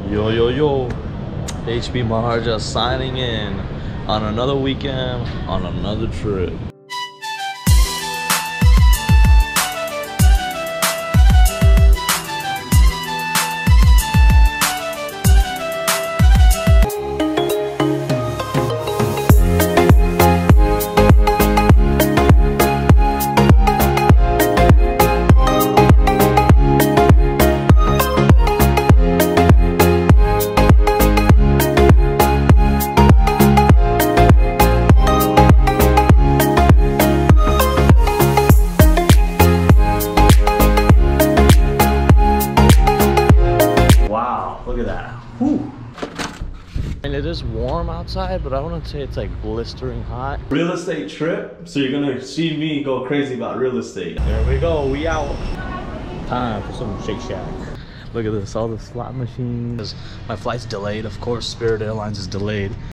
Yo, yo, yo. HB Maharja signing in on another weekend, on another trip. Look at that. Whew. And it is warm outside, but I wouldn't say it's like blistering hot. Real estate trip, so you're gonna see me go crazy about real estate. There we go, we out. Time for some Shake Shack. Look at this, all the slot machines. My flight's delayed, of course, Spirit Airlines is delayed.